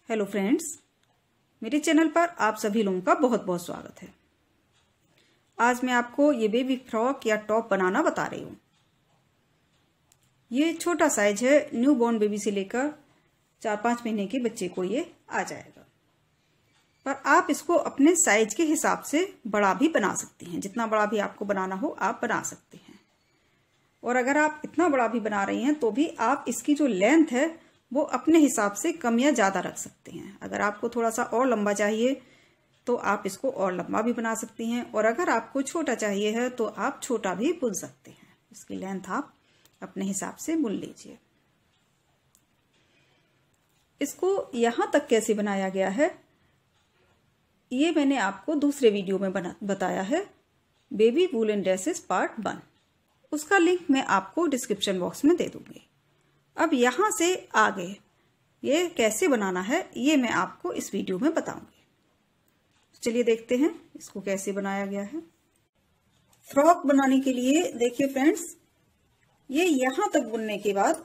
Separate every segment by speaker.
Speaker 1: Hello friends, मेरे channel पर आप सभी लोगों का बहुत बहुत स्वागत है। आज मैं आपको ये बेबी फ्रॉक या टॉप बनाना बता रही हूँ। ये छोटा साइज है, न्यू बॉर्न बेबी से लेकर 4-5 महीने के बच्चे को ये आ जाएगा। पर आप इसको अपने साइज के हिसाब से बड़ा भी बना सकती हैं। जितना बड़ा भी आपको बनाना हो आप बना सकते हैं। और अगर आप इतना बड़ा भी बना रही हैं तो भी आप इसकी जो लेंथ है वो अपने हिसाब से कम या ज्यादा रख सकते हैं। अगर आपको थोड़ा सा और लंबा चाहिए तो आप इसको और लंबा भी बना सकती हैं, और अगर आपको छोटा चाहिए है तो आप छोटा भी बुन सकते हैं। इसकी लेंथ आप अपने हिसाब से बुन लीजिए। इसको यहां तक कैसे बनाया गया है ये मैंने आपको दूसरे वीडियो में बताया है, बेबी वूलन ड्रेसेस पार्ट 1। उसका लिंक मैं आपको डिस्क्रिप्शन बॉक्स में दे दूंगी। अब यहां से आगे ये कैसे बनाना है ये मैं आपको इस वीडियो में बताऊंगी। चलिए देखते हैं इसको कैसे बनाया गया है। फ्रॉक बनाने के लिए देखिए फ्रेंड्स, ये यहां तक बुनने के बाद,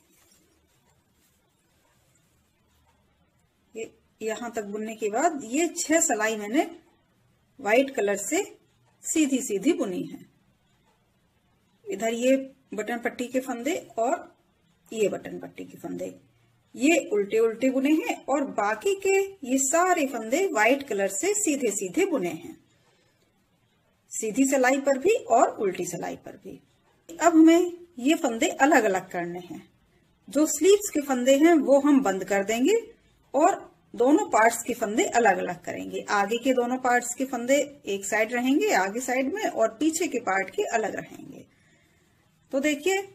Speaker 1: यहां तक बुनने के बाद ये 6 सिलाई मैंने व्हाइट कलर से सीधी सीधी बुनी है। इधर ये बटन पट्टी के फंदे और ये बटन पट्टी के फंदे ये उल्टे उल्टे बुने हैं, और बाकी के ये सारे फंदे व्हाइट कलर से सीधे सीधे बुने हैं, सीधी सिलाई पर भी और उल्टी सिलाई पर भी। अब हमें ये फंदे अलग अलग करने हैं। जो स्लीव्स के फंदे हैं वो हम बंद कर देंगे और दोनों पार्ट्स के फंदे अलग अलग करेंगे। आगे के दोनों पार्ट्स के फंदे एक साइड रहेंगे आगे साइड में, और पीछे के पार्ट के अलग रहेंगे। तो देखिए,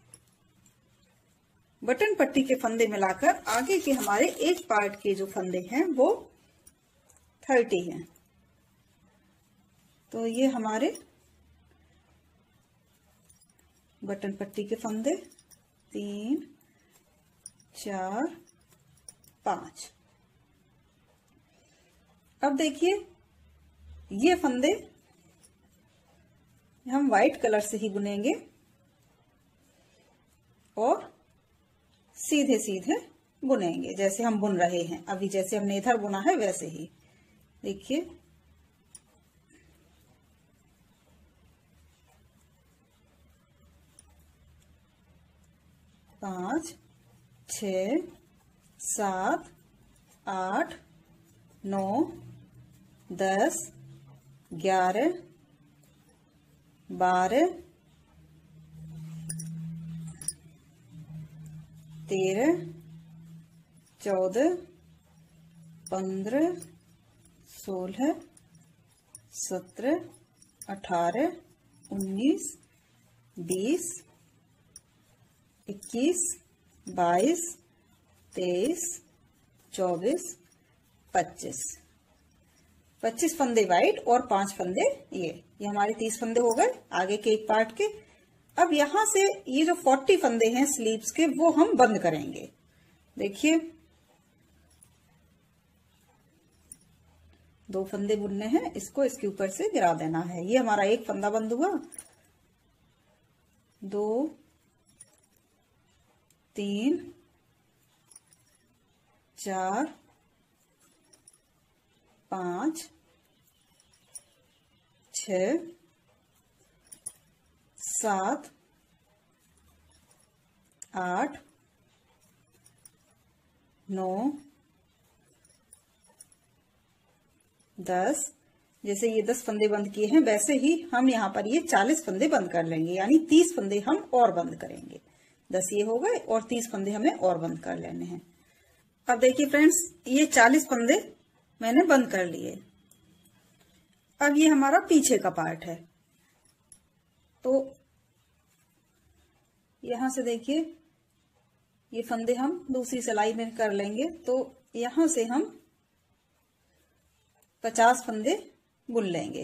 Speaker 1: बटन पट्टी के फंदे मिलाकर आगे के हमारे एक पार्ट के जो फंदे हैं वो 30 हैं। तो ये हमारे बटन पट्टी के फंदे 3, 4, 5। अब देखिए, ये फंदे हम व्हाइट कलर से ही बुनेंगे और सीधे सीधे बुनेंगे, जैसे हम बुन रहे हैं अभी, जैसे हमने इधर बुना है वैसे ही। देखिए, पांच, 6, 7, 8, 9, 10, 11, 12, 13, 14, 15, 16, 17, 18, 19, 20, 21, 22, 23, 24, 25 फंदे व्हाइट और 5 फंदे ये हमारे 30 फंदे हो गए आगे के एक पार्ट के। अब यहां से ये जो 40 फंदे हैं स्लीव्स के वो हम बंद करेंगे। देखिए, 2 फंदे बुनने हैं, इसको इसके ऊपर से गिरा देना है। ये हमारा एक फंदा बंद हुआ, 2, 3, 4, 5, 6, 7, 8, 9, 10। जैसे ये 10 फंदे बंद किए हैं वैसे ही हम यहाँ पर ये 40 फंदे बंद कर लेंगे, यानी 30 फंदे हम और बंद करेंगे। 10 ये हो गए और 30 फंदे हमें और बंद कर लेने हैं। अब देखिए फ्रेंड्स, ये 40 फंदे मैंने बंद कर लिए। अब ये हमारा पीछे का पार्ट है, तो यहां से देखिए ये फंदे हम दूसरी सिलाई में कर लेंगे। तो यहां से हम 50 फंदे बुन लेंगे।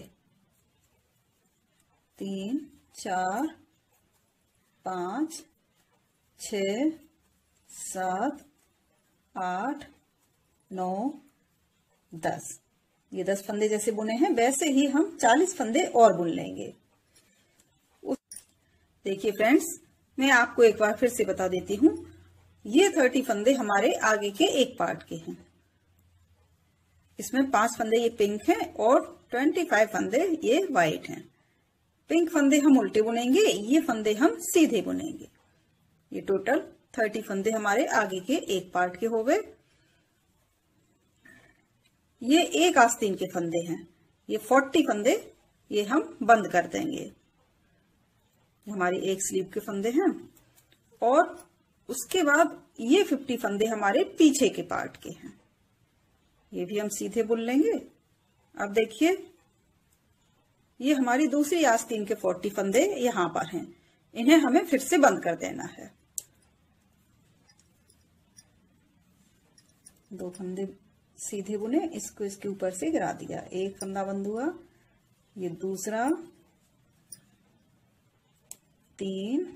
Speaker 1: 3, 4, 5, 6, 7, 8, 9, 10। ये 10 फंदे जैसे बुने हैं वैसे ही हम 40 फंदे और बुन लेंगे। देखिए फ्रेंड्स, मैं आपको एक बार फिर से बता देती हूँ, ये 30 फंदे हमारे आगे के एक पार्ट के हैं। इसमें 5 फंदे ये पिंक हैं और 25 फंदे ये व्हाइट हैं। पिंक फंदे हम उल्टे बुनेंगे, ये फंदे हम सीधे बुनेंगे। ये टोटल 30 फंदे हमारे आगे के एक पार्ट के हो गए। ये एक आस्तीन के फंदे हैं, ये 40 फंदे ये हम बंद कर देंगे। हमारी एक स्लीव के फंदे हैं और उसके बाद ये 50 फंदे हमारे पीछे के पार्ट के हैं, ये भी हम सीधे बुन लेंगे। अब देखिए ये हमारी दूसरी आस्तीन के 40 फंदे यहां पर हैं, इन्हें हमें फिर से बंद कर देना है। 2 फंदे सीधे बुने, इसको इसके ऊपर से गिरा दिया, एक फंदा बंद हुआ, ये दूसरा, 3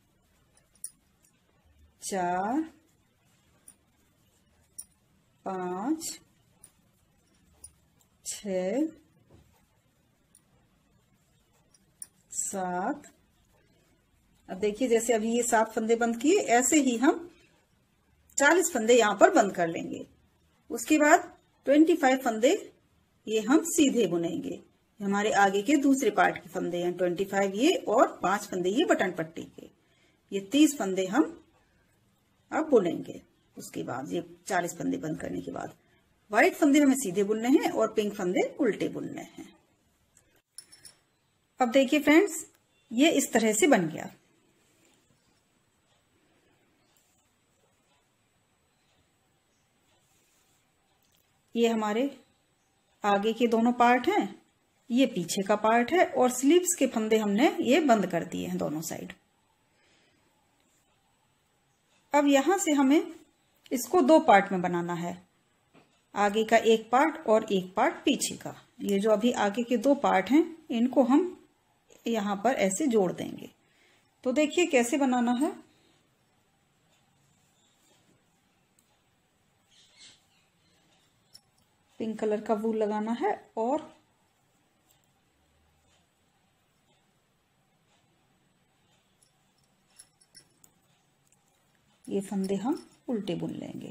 Speaker 1: 4 5 6 7। अब देखिए जैसे अभी ये 7 फंदे बंद किए, ऐसे ही हम 40 फंदे यहां पर बंद कर लेंगे। उसके बाद 25 फंदे ये हम सीधे बुनेंगे। हमारे आगे के दूसरे पार्ट के फंदे हैं 25 ये, और 5 फंदे ये बटन पट्टी के, ये 30 फंदे हम अब बुनेंगे। उसके बाद ये 40 फंदे बंद करने के बाद व्हाइट फंदे हमें सीधे बुनने हैं और पिंक फंदे उल्टे बुनने हैं। अब देखिए फ्रेंड्स, ये इस तरह से बन गया। ये हमारे आगे के दोनों पार्ट हैं, ये पीछे का पार्ट है, और स्लीव्स के फंदे हमने ये बंद कर दिए हैं दोनों साइड। अब यहां से हमें इसको 2 पार्ट में बनाना है, आगे का एक पार्ट और एक पार्ट पीछे का। ये जो अभी आगे के 2 पार्ट हैं इनको हम यहां पर ऐसे जोड़ देंगे। तो देखिए कैसे बनाना है। पिंक कलर का वूल लगाना है और ये फंदे हम उल्टे बुन लेंगे।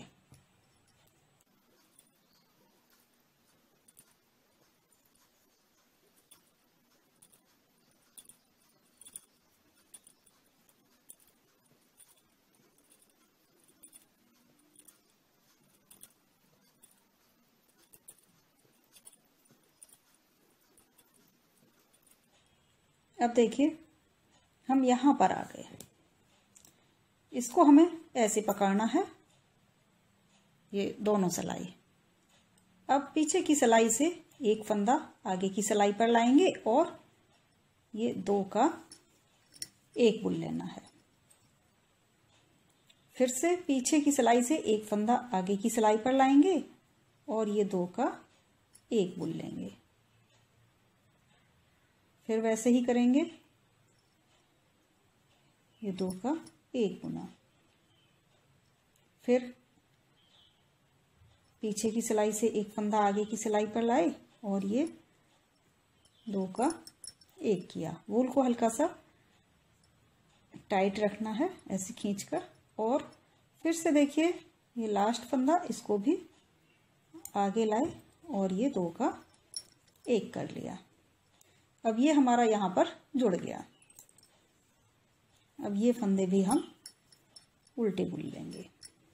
Speaker 1: अब देखिए हम यहां पर आ गए, इसको हमें ऐसे पकड़ना है, ये दोनों सिलाई। अब पीछे की सिलाई से एक फंदा आगे की सिलाई पर लाएंगे और ये 2 का 1 बुन लेना है। फिर से पीछे की सिलाई से एक फंदा आगे की सिलाई पर लाएंगे और ये 2 का 1 बुन लेंगे। फिर वैसे ही करेंगे, ये 2 का 1 बुना, फिर पीछे की सिलाई से एक फंदा आगे की सिलाई पर लाए और ये 2 का 1 किया। वूल को हल्का सा टाइट रखना है ऐसे खींचकर, और फिर से देखिए ये लास्ट फंदा, इसको भी आगे लाए और ये 2 का 1 कर लिया। अब ये हमारा यहां पर जुड़ गया। अब ये फंदे भी हम उल्टे बुन लेंगे।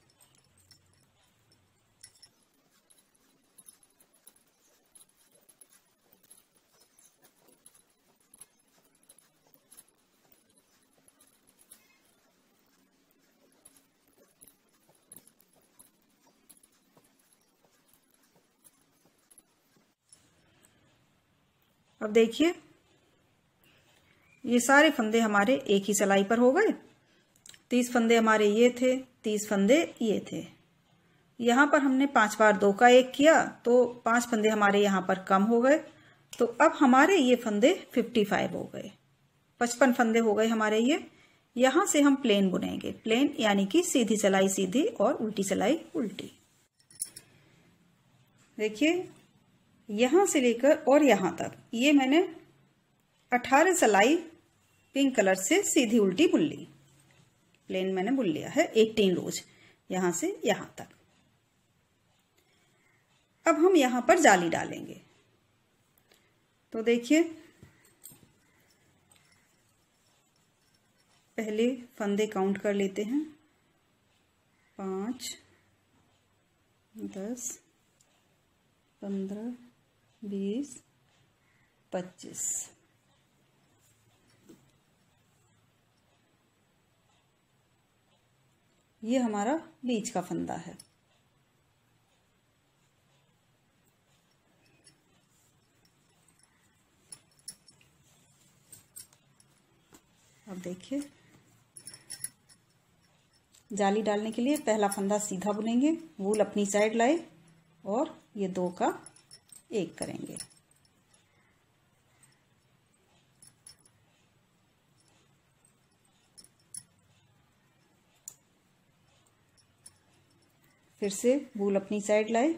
Speaker 1: अब देखिए ये सारे फंदे हमारे एक ही सिलाई पर हो गए। 30 फंदे हमारे ये थे, 30 फंदे ये थे। यहाँ पर हमने 5 बार 2 का 1 किया तो 5 फंदे हमारे यहाँ पर कम हो गए। तो अब हमारे ये फंदे 55 हो गए, 55 फंदे हो गए हमारे ये। यहां से हम प्लेन बुनेंगे, प्लेन यानी कि सीधी सिलाई सीधी और उल्टी सिलाई उल्टी। देखिए यहां से लेकर और यहां तक ये मैंने 18 सिलाई पिंक कलर से सीधी उल्टी बुन ली। प्लेन मैंने बुन लिया है 18 रोज यहां से यहां तक। अब हम यहां पर जाली डालेंगे। तो देखिए, पहले फंदे काउंट कर लेते हैं। 5, 10, 15, 20, 25। ये हमारा बीच का फंदा है। अब देखिए, जाली डालने के लिए पहला फंदा सीधा बुनेंगे, वूल अपनी साइड लाए और ये 2 का 1 करेंगे। फिर से वूल अपनी साइड लाए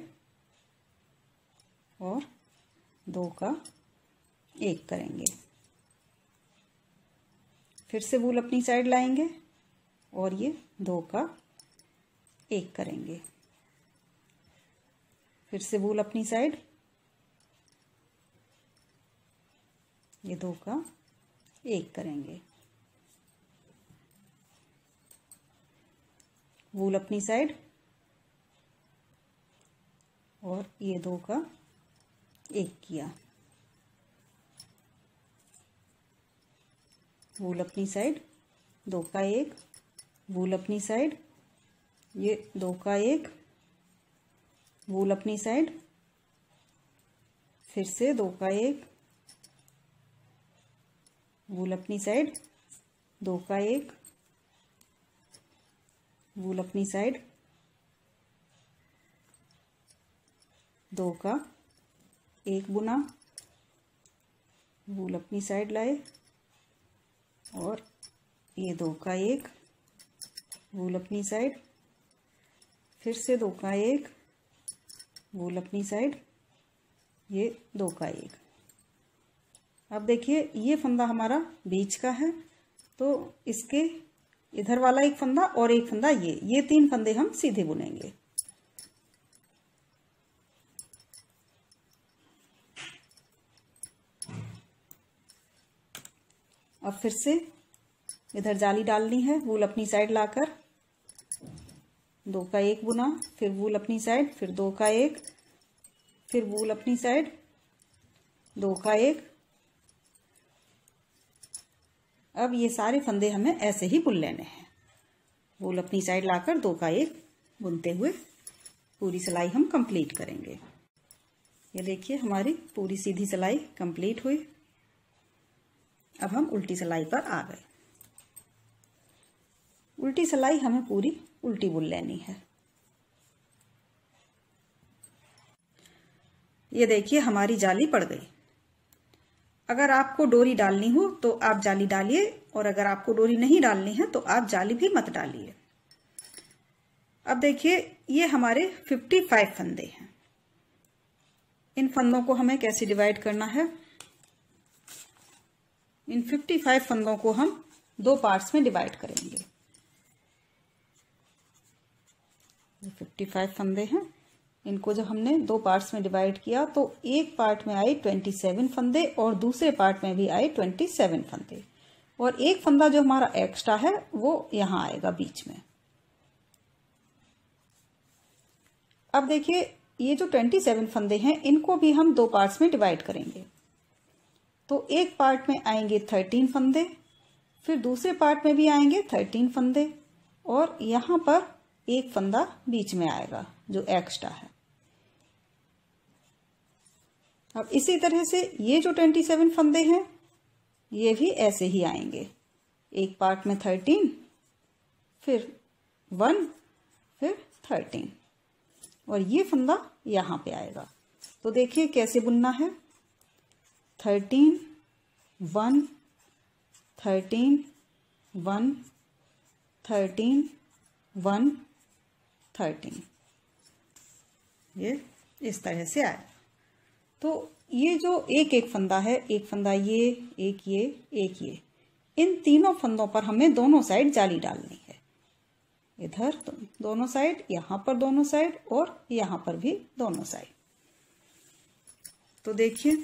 Speaker 1: और 2 का 1 करेंगे। फिर से वूल अपनी साइड लाएंगे और ये 2 का 1 करेंगे। फिर से वूल अपनी साइड, ये 2 का 1 करेंगे। वूल अपनी साइड और ये 2 का 1 किया। वूल अपनी साइड, 2 का 1, वूल अपनी साइड, ये 2 का 1, वूल अपनी साइड, फिर से 2 का 1, वूल अपनी साइड, 2 का 1, वूल अपनी साइड, 2 का 1 बुना, वूल अपनी साइड लाए और ये 2 का 1, वूल अपनी साइड, फिर से 2 का 1, वूल अपनी साइड, ये 2 का 1। अब देखिए, ये फंदा हमारा बीच का है, तो इसके इधर वाला एक फंदा और एक फंदा ये 3 फंदे हम सीधे बुनेंगे। अब फिर से इधर जाली डालनी है, वूल अपनी साइड लाकर 2 का 1 बुना, फिर वूल अपनी साइड, फिर 2 का 1, फिर वूल अपनी साइड, 2 का 1। अब ये सारे फंदे हमें ऐसे ही बुन लेने हैं। वूल अपनी साइड लाकर 2 का 1 बुनते हुए पूरी सिलाई हम कंप्लीट करेंगे। ये देखिए, हमारी पूरी सीधी सिलाई कंप्लीट हुई। अब हम उल्टी सिलाई पर आ गए। उल्टी सिलाई हमें पूरी उल्टी बुन लेनी है। ये देखिए, हमारी जाली पड़ गई। अगर आपको डोरी डालनी हो तो आप जाली डालिए, और अगर आपको डोरी नहीं डालनी है तो आप जाली भी मत डालिए। अब देखिए, ये हमारे 55 फंदे हैं। इन फंदों को हमें कैसे डिवाइड करना है? इन 55 फंदों को हम 2 पार्ट्स में डिवाइड करेंगे। ये 55 फंदे हैं, इनको जब हमने 2 पार्ट्स में डिवाइड किया तो एक पार्ट में आए 27 फंदे और दूसरे पार्ट में भी आए 27 फंदे, और एक फंदा जो हमारा एक्स्ट्रा है वो यहां आएगा बीच में। अब देखिए, ये जो 27 फंदे हैं इनको भी हम 2 पार्ट्स में डिवाइड करेंगे। तो एक पार्ट में आएंगे 13 फंदे, फिर दूसरे पार्ट में भी आएंगे 13 फंदे, और यहां पर एक फंदा बीच में आएगा जो एक्स्ट्रा है। अब इसी तरह से ये जो 27 फंदे हैं ये भी ऐसे ही आएंगे। एक पार्ट में 13, फिर 1, फिर 13, और ये फंदा यहां पे आएगा। तो देखिए कैसे बुनना है। 13, 1, 13, 1, 13, 1, 13, ये इस तरह से आएगा। तो ये जो एक एक फंदा है, एक फंदा ये, एक ये, इन तीनों फंदों पर हमें दोनों साइड जाली डालनी है। इधर दोनों साइड, यहां पर दोनों साइड, और यहां पर भी दोनों साइड। तो देखिए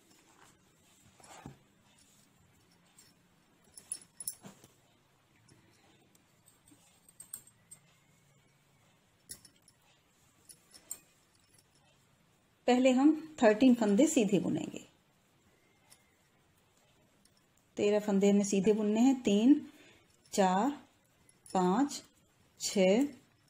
Speaker 1: पहले हम 13 फंदे सीधे बुनेंगे। 13 फंदे हमें सीधे बुनने हैं। 3 4 5 6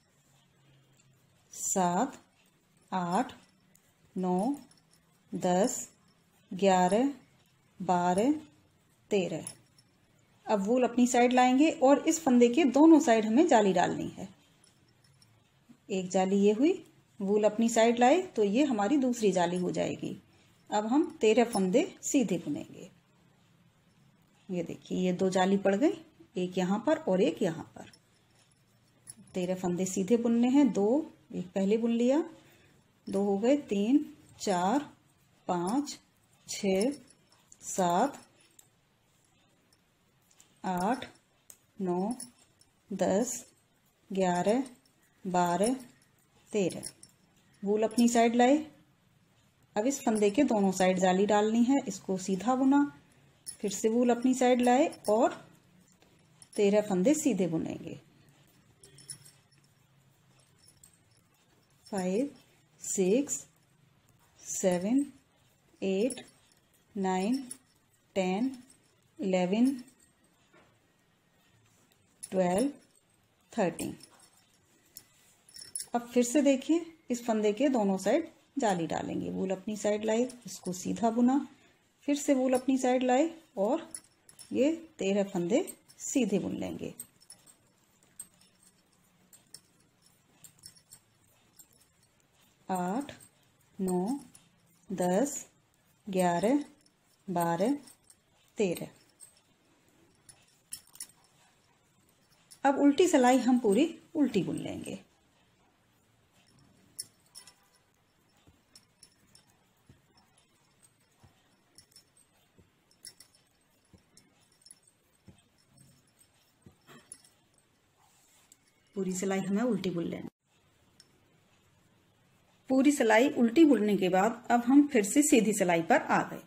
Speaker 1: 7 8 9 10 11 12 13। अब वूल अपनी साइड लाएंगे और इस फंदे के दोनों साइड हमें जाली डालनी है। एक जाली ये हुई, वूल अपनी साइड लाए तो ये हमारी दूसरी जाली हो जाएगी। अब हम 13 फंदे सीधे बुनेंगे। ये देखिए ये 2 जाली पड़ गई, एक यहाँ पर और एक यहाँ पर। 13 फंदे सीधे बुनने हैं। 2 एक पहले बुन लिया, 2 हो गए, 3 4 5 6 7 8 9 10 11 12 13। वूल अपनी साइड लाए। अब इस फंदे के दोनों साइड जाली डालनी है। इसको सीधा बुना, फिर से वूल अपनी साइड लाए और 13 फंदे सीधे बुनेंगे। 5 6 7 8 9 10 11 12 13। अब फिर से देखिए इस फंदे के दोनों साइड जाली डालेंगे। वूल अपनी साइड लाए, इसको सीधा बुना, फिर से वूल अपनी साइड लाए और ये 13 फंदे सीधे बुन लेंगे। आठ 9 10 11 12 13। अब उल्टी सिलाई हम पूरी उल्टी बुन लेंगे। पूरी सिलाई हमें उल्टी बुन लेनी। पूरी सिलाई उल्टी बुनने के बाद अब हम फिर से सीधी सिलाई पर आ गए।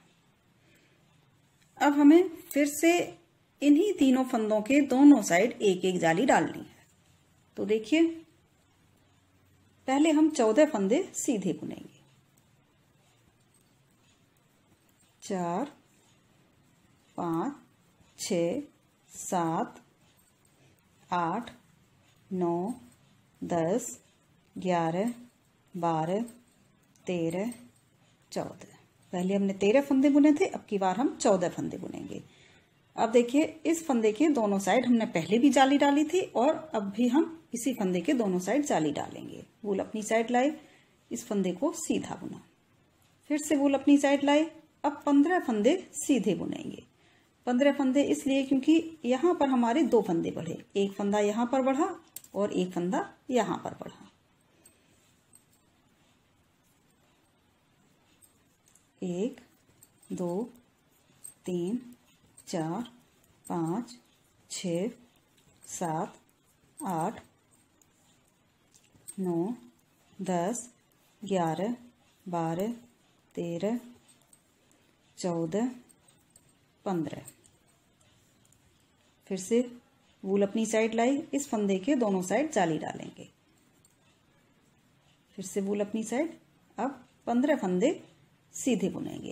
Speaker 1: अब हमें फिर से इन्हीं तीनों फंदों के दोनों साइड एक एक जाली डालनी है। तो देखिए पहले हम 14 फंदे सीधे बुनेंगे। 4 5 6 7 8 9 10 11 12 13 14। पहले हमने 13 फंदे बुने थे, अब की बार हम 14 फंदे बुनेंगे। अब देखिए इस फंदे के दोनों साइड हमने पहले भी जाली डाली थी और अब भी हम इसी फंदे के दोनों साइड जाली डालेंगे। वूल अपनी साइड लाए, इस फंदे को सीधा बुना, फिर से वूल अपनी साइड लाए। अब 15 फंदे सीधे बुनेंगे। 15 फंदे इसलिए क्योंकि यहाँ पर हमारे 2 फंदे बढ़े, एक फंदा यहाँ पर बढ़ा और एक फंदा यहाँ पर बढ़ा। 1 2 3 4 5 6 7 8 9 10 11 12 13 14 15। फिर से वूल अपनी साइड लाई, इस फंदे के दोनों साइड जाली डालेंगे। फिर से वूल अपनी साइड। अब 15 फंदे सीधे बुनेंगे।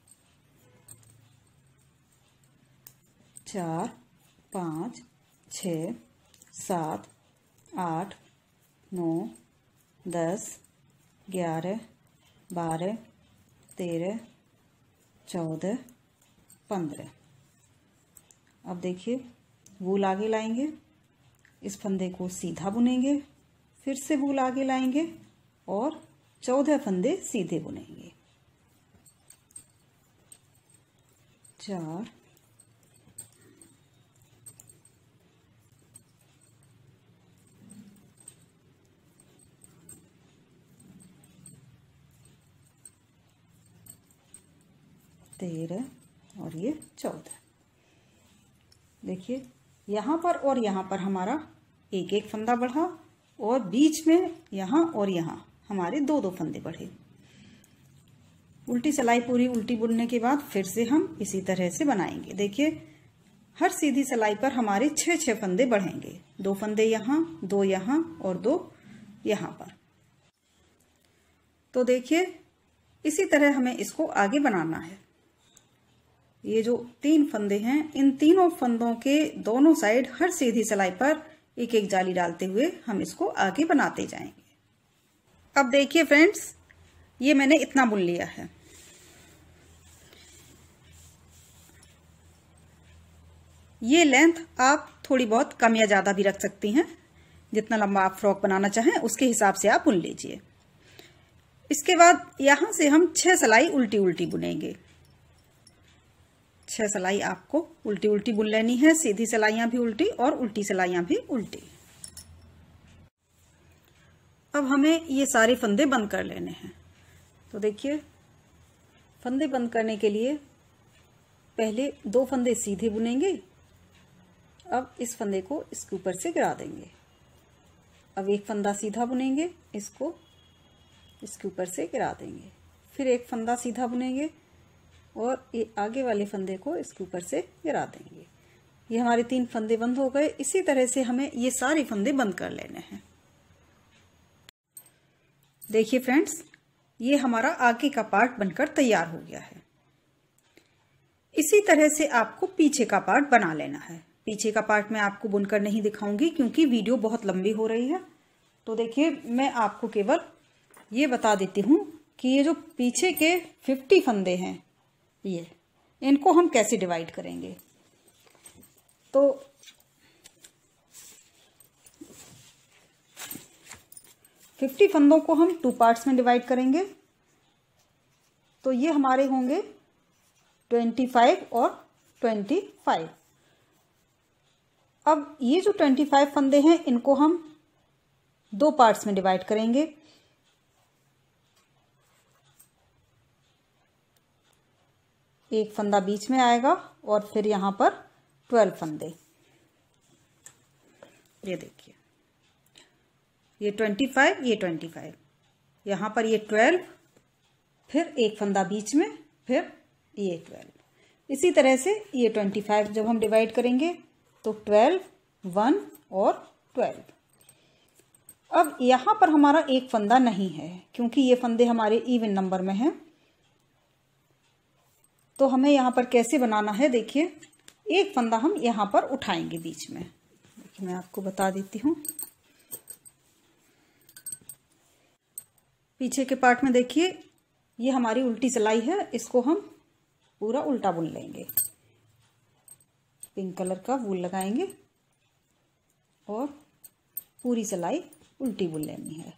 Speaker 1: 4 5 6 7 8 9 10 11 12 13 14 15। अब देखिए वूल आगे लाएंगे, इस फंदे को सीधा बुनेंगे, फिर से वूल आगे लाएंगे और 14 फंदे सीधे बुनेंगे। 4 13 और ये 14। देखिए यहाँ पर और यहाँ पर हमारा एक एक फंदा बढ़ा और बीच में यहाँ और यहाँ हमारे 2 फंदे बढ़े। उल्टी सिलाई पूरी उल्टी बुनने के बाद फिर से हम इसी तरह से बनाएंगे। देखिए हर सीधी सिलाई पर हमारे 6 फंदे बढ़ेंगे, 2 फंदे यहाँ, 2 यहाँ और 2 यहाँ पर। तो देखिए इसी तरह हमें इसको आगे बनाना है। ये जो 3 फंदे हैं, इन तीनों फंदों के दोनों साइड हर सीधी सिलाई पर एक एक जाली डालते हुए हम इसको आगे बनाते जाएंगे। अब देखिए फ्रेंड्स, ये मैंने इतना बुन लिया है। ये लेंथ आप थोड़ी बहुत कम या ज्यादा भी रख सकती हैं, जितना लंबा आप फ्रॉक बनाना चाहें उसके हिसाब से आप बुन लीजिए। इसके बाद यहां से हम 6 सिलाई उल्टी उल्टी बुनेंगे। 6 सिलाई आपको उल्टी उल्टी बुन लेनी है, सीधी सिलाइयां भी उल्टी और उल्टी सिलाइयां भी उल्टी। अब हमें ये सारे फंदे बंद कर लेने हैं। तो देखिए फंदे बंद करने के लिए पहले 2 फंदे सीधे बुनेंगे। अब इस फंदे को इसके ऊपर से गिरा देंगे। अब एक फंदा सीधा बुनेंगे, इसको इसके ऊपर से गिरा देंगे। फिर एक फंदा सीधा बुनेंगे और ये आगे वाले फंदे को इसके ऊपर से गिरा देंगे। ये हमारे 3 फंदे बंद हो गए। इसी तरह से हमें ये सारे फंदे बंद कर लेने हैं। देखिए फ्रेंड्स, ये हमारा आगे का पार्ट बनकर तैयार हो गया है। इसी तरह से आपको पीछे का पार्ट बना लेना है। पीछे का पार्ट मैं आपको बुनकर नहीं दिखाऊंगी क्योंकि वीडियो बहुत लंबी हो रही है। तो देखिए मैं आपको केवल ये बता देती हूं कि ये जो पीछे के 50 फंदे हैं, ये इनको हम कैसे डिवाइड करेंगे। तो 50 फंदों को हम 2 पार्ट्स में डिवाइड करेंगे। तो ये हमारे होंगे 25 और 25। अब ये जो 25 फंदे हैं इनको हम 2 पार्ट्स में डिवाइड करेंगे। एक फंदा बीच में आएगा और फिर यहां पर 12 फंदे। ये देखिए, ये 25, ये 25, यहां पर ये 12, फिर एक फंदा बीच में, फिर ये 12। इसी तरह से ये 25 जब हम डिवाइड करेंगे तो 12, 1 और 12। अब यहां पर हमारा एक फंदा नहीं है क्योंकि ये फंदे हमारे इवन नंबर में हैं। तो हमें यहां पर कैसे बनाना है, देखिए एक फंदा हम यहां पर उठाएंगे बीच में। देखिए मैं आपको बता देती हूं। पीछे के पार्ट में देखिए ये हमारी उल्टी सिलाई है, इसको हम पूरा उल्टा बुन लेंगे। पिंक कलर का वूल लगाएंगे और पूरी सिलाई उल्टी बुन लेनी है।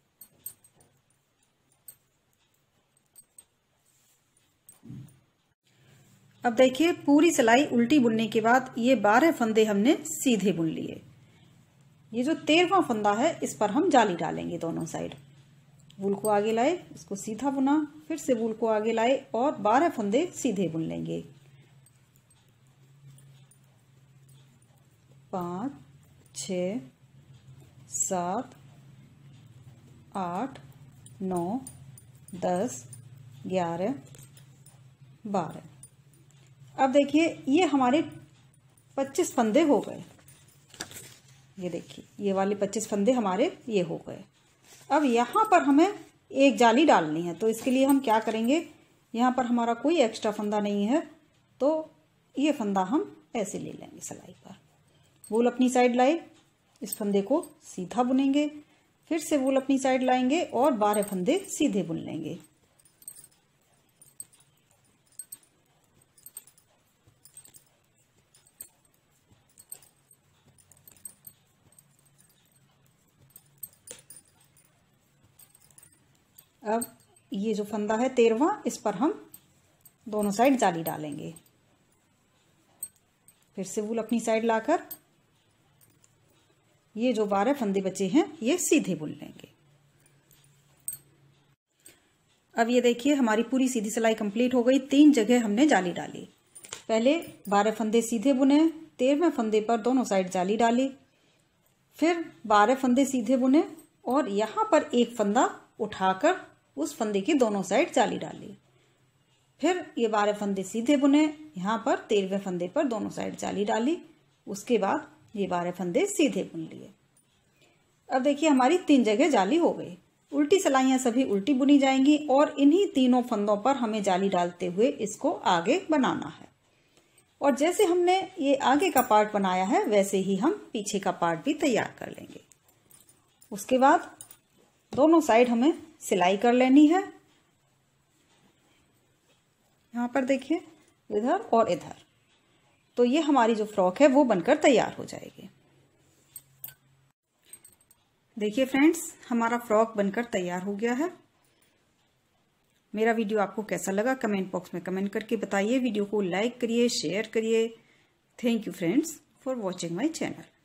Speaker 1: अब देखिए पूरी सिलाई उल्टी बुनने के बाद ये 12 फंदे हमने सीधे बुन लिए। ये जो 13वां फंदा है इस पर हम जाली डालेंगे दोनों साइड। वूल को आगे लाए, इसको सीधा बुना, फिर से वूल को आगे लाए और 12 फंदे सीधे बुन लेंगे। 5, 6, 7, 8, 9, 10, 11, 12। अब देखिए ये हमारे 25 फंदे हो गए। ये देखिए ये वाले 25 फंदे हमारे ये हो गए। अब यहाँ पर हमें एक जाली डालनी है, तो इसके लिए हम क्या करेंगे, यहाँ पर हमारा कोई एक्स्ट्रा फंदा नहीं है तो ये फंदा हम ऐसे ले लेंगे सिलाई पर। वूल अपनी साइड लाए, इस फंदे को सीधा बुनेंगे, फिर से वूल अपनी साइड लाएंगे और 12 फंदे सीधे बुन लेंगे। अब ये जो फंदा है 13वां, इस पर हम दोनों साइड जाली डालेंगे। फिर से वूल अपनी साइड लाकर ये जो 12 फंदे बचे हैं ये सीधे बुन लेंगे। अब ये देखिए हमारी पूरी सीधी सिलाई कंप्लीट हो गई। 3 जगह हमने जाली डाली। पहले 12 फंदे सीधे बुने, 13वें फंदे पर दोनों साइड जाली डाली, फिर 12 फंदे सीधे बुने और यहां पर एक फंदा उठाकर उस फंदे की दोनों साइड जाली डाली। फिर ये 12 फंदे सीधे बुने, यहाँ पर 13वें फंदे पर दोनों साइड जाली डाली, उसके बाद ये 12 फंदे सीधे बुन लिए। अब देखिए हमारी 3 जगह जाली हो गई। उल्टी सिलाइयां सभी उल्टी बुनी जाएंगी और इन्हीं तीनों फंदों पर हमें जाली डालते हुए इसको आगे बनाना है। और जैसे हमने ये आगे का पार्ट बनाया है वैसे ही हम पीछे का पार्ट भी तैयार कर लेंगे। उसके बाद दोनों साइड हमें सिलाई कर लेनी है। यहाँ पर देखिए इधर और इधर, तो ये हमारी जो फ्रॉक है वो बनकर तैयार हो जाएगी। देखिए फ्रेंड्स, हमारा फ्रॉक बनकर तैयार हो गया है। मेरा वीडियो आपको कैसा लगा कमेंट बॉक्स में कमेंट करके बताइए। वीडियो को लाइक करिए, शेयर करिए। Thank you friends for watching my channel.